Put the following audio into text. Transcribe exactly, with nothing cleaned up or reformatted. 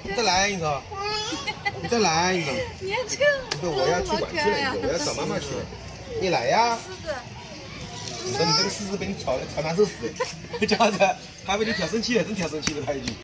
你再来一个，你再来一个。 你这个， 不，我要去玩去了，我要找妈妈去了。你来呀！狮子，你这个狮子被你跳的跳哪首诗？叫啥子？他被你跳生气了，真跳生气了，他已经。